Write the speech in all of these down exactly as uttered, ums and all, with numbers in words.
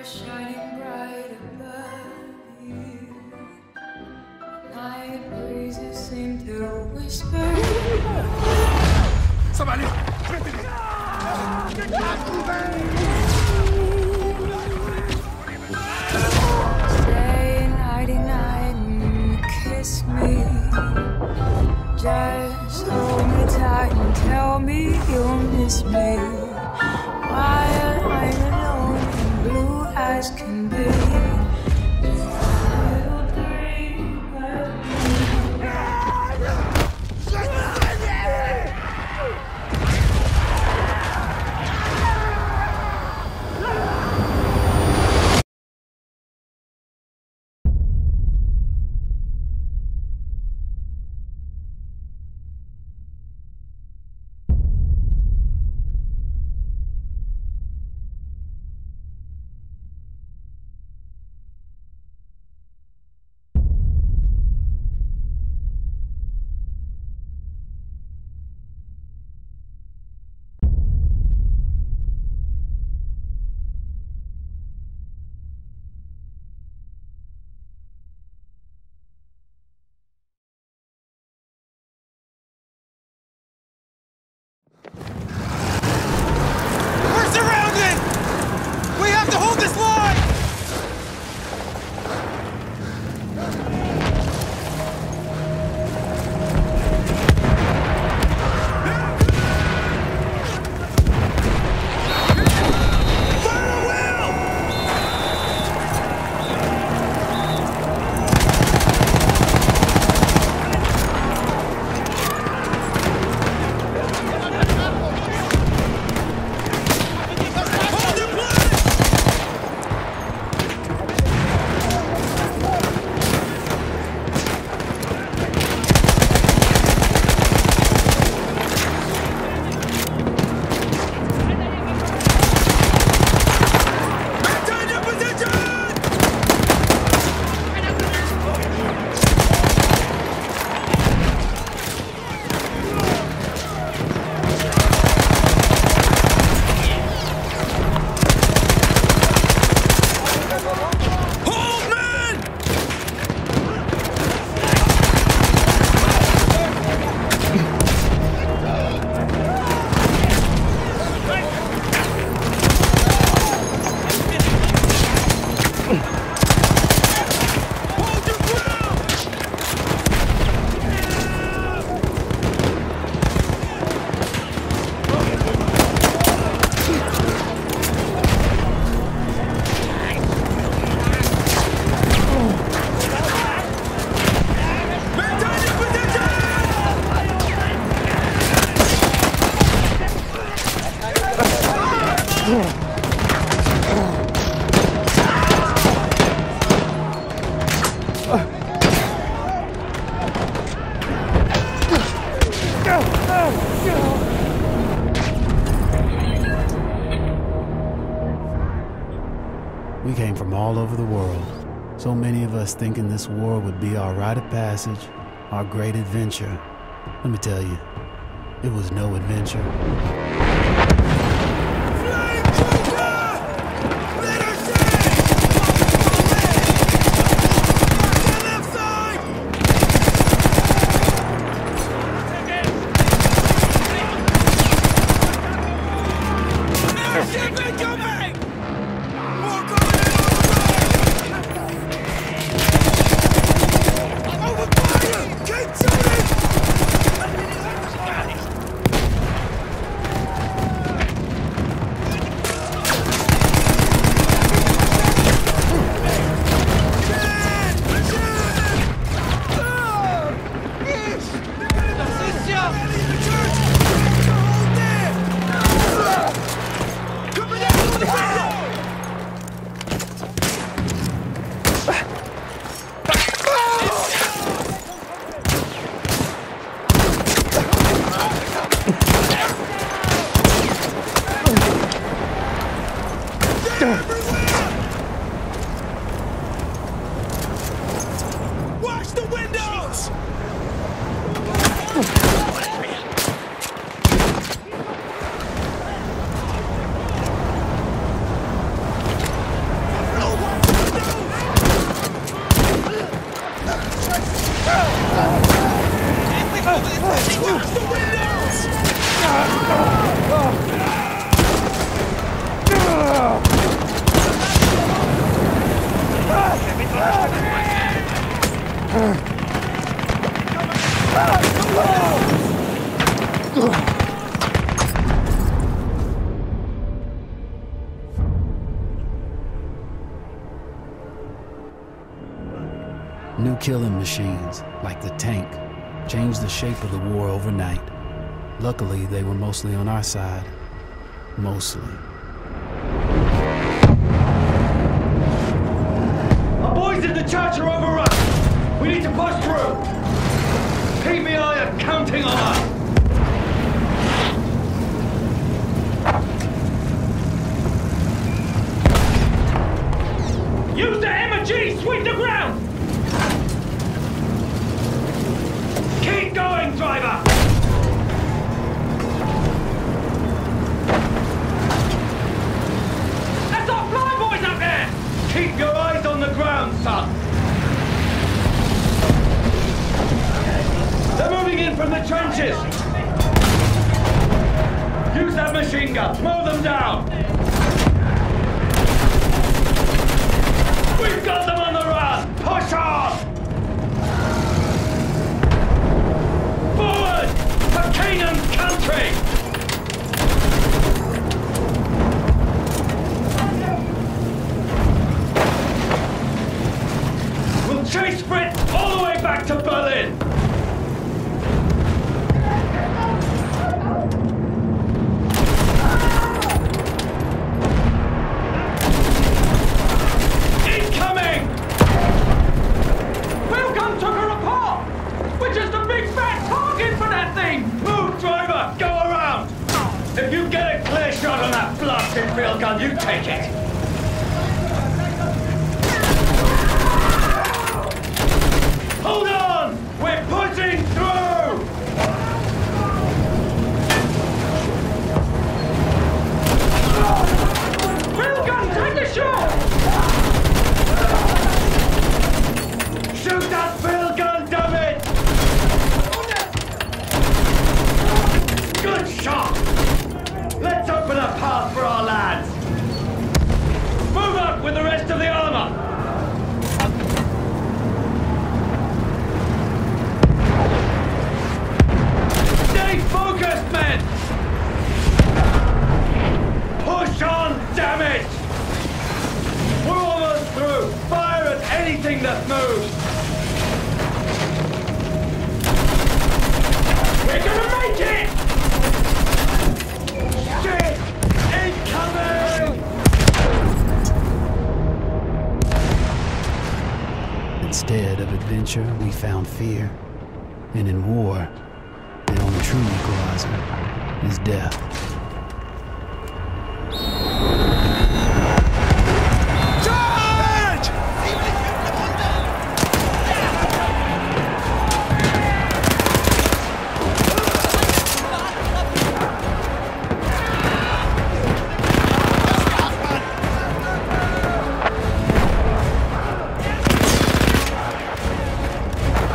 shining bright above you. Night breezes seem to whisper. Ça va aller. Say nighty night and kiss me. Just hold me tight and tell me you'll miss me while I'm alone and blue as can be. We're surrounded! We have to hold this line! We came from all over the world. So many of us thinking this war would be our rite of passage, our great adventure. Let me tell you, it was no adventure. New killing machines, like the tank, changed the shape of the war overnight. Luckily, they were mostly on our side. Mostly. Our boys in the church are overrun! We need to push through! P B I are counting on us! Use the M and G! Sweep the ground! Keep going, driver! That's our flyboys up there! Keep your eyes on the ground, son! They're moving in from the trenches! Use that machine gun! Mow them down! We've got them on the run! Push on! Forward! For Canaan's country! We'll chase Brit all the way back to Berlin! If you get a clear shot on that blasted railgun, you take it! Hold on! We're pushing through! Railgun, take the shot! Shoot that railgun, damn it! Good shot! Let's open a path for our lads! Move up with the rest of the armor! Stay focused, men! Push on, damn it! We're almost through! Fire at anything that moves! We're gonna make it! Shit! Incoming! Instead of adventure, we found fear. And in war, the only true equalizer is death.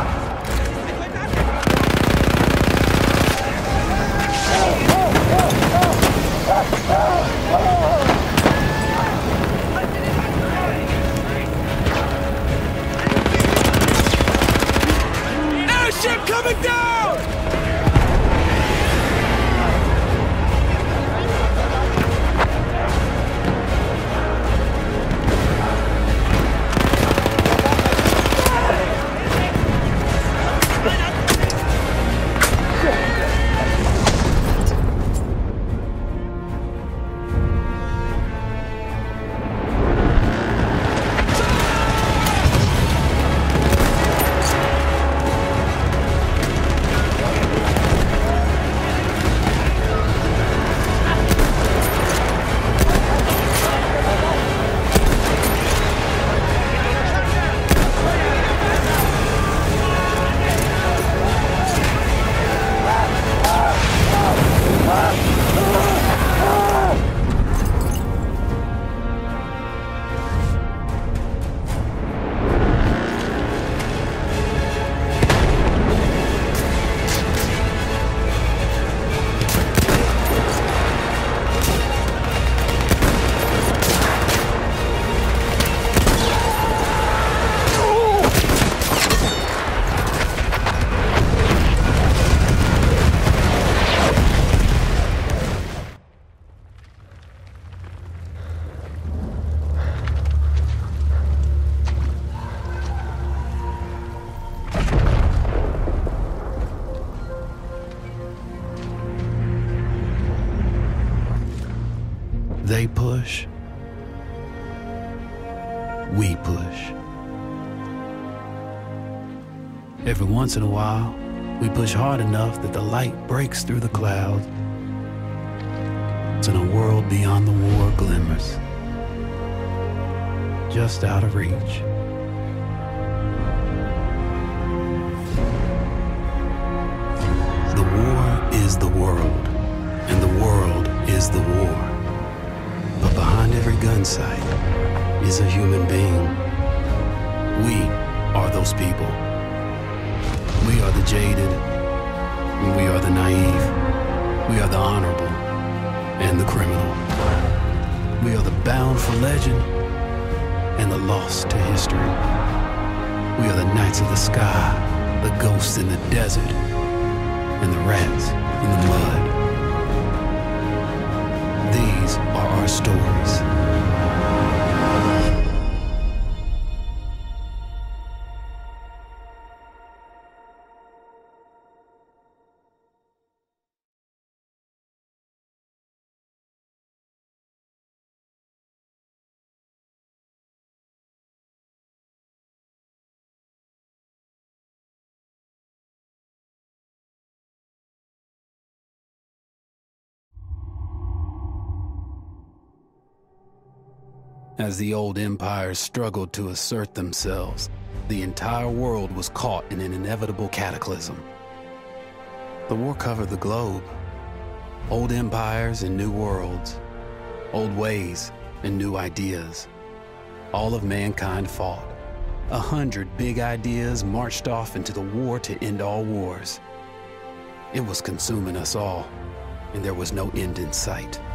Oh! push, we push. Every once in a while, we push hard enough that the light breaks through the clouds, and a world beyond the war glimmers, just out of reach. The war is the world, and the world is the war. But behind every gun sight is a human being. We are those people. We are the jaded, and we are the naive. We are the honorable and the criminal. We are the bound for legend and the lost to history. We are the knights of the sky, the ghosts in the desert, and the rats in the mud. These are our stories. As the old empires struggled to assert themselves, the entire world was caught in an inevitable cataclysm. The war covered the globe. Old empires and new worlds. Old ways and new ideas. All of mankind fought. A hundred big ideas marched off into the war to end all wars. It was consuming us all, and there was no end in sight.